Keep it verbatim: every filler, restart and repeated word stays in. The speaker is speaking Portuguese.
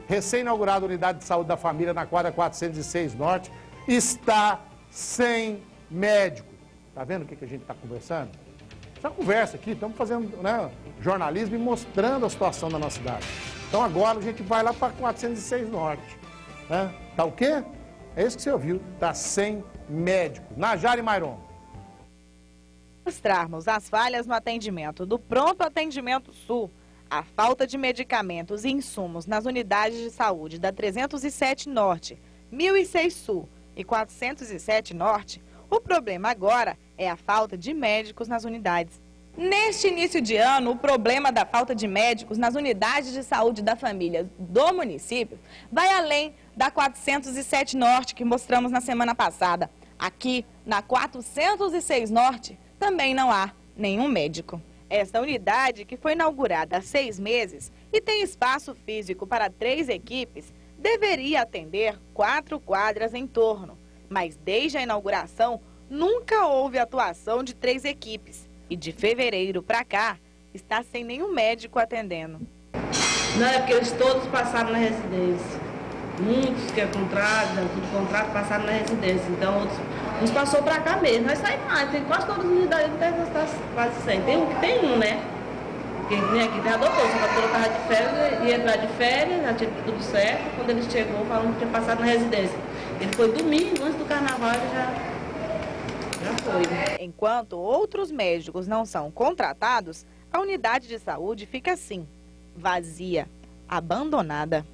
recém-inaugurada unidade de saúde da família na quadra quatrocentos e seis Norte, está sem médico. Tá vendo o que, que a gente está conversando? Essa conversa aqui, estamos fazendo, né, jornalismo e mostrando a situação da nossa cidade. Então agora a gente vai lá para quatrocentos e seis Norte. Né? Tá o quê? É isso que você ouviu, está sem médico. Najara e Mairon. Mostrarmos as falhas no atendimento do Pronto Atendimento Sul, a falta de medicamentos e insumos nas unidades de saúde da trezentos e sete Norte, mil e seis Sul e quatrocentos e sete Norte, o problema agora é a falta de médicos nas unidades. Neste início de ano, o problema da falta de médicos nas unidades de saúde da família do município vai além da quatrocentos e sete Norte que mostramos na semana passada. Aqui, na quatrocentos e seis Norte, também não há nenhum médico. Esta unidade, que foi inaugurada há seis meses e tem espaço físico para três equipes, deveria atender quatro quadras em torno. Mas desde a inauguração, nunca houve atuação de três equipes. E de fevereiro para cá, está sem nenhum médico atendendo. Não, é porque eles todos passaram na residência. Muitos que é contrato, tudo contrato, passaram na residência. Então, outros, uns passou para cá mesmo. Nós saímos mais, tem quase todas as unidades, está quase cem. Tem um que tem um, né? Porque nem aqui tem a doutora, só que a doutora estava de férias, ia entrar de férias, já tinha tudo certo. Quando ele chegou, falando que tinha passado na residência. Ele foi domingo, antes do carnaval, ele já, já foi. Enquanto outros médicos não são contratados, a unidade de saúde fica assim, vazia, abandonada.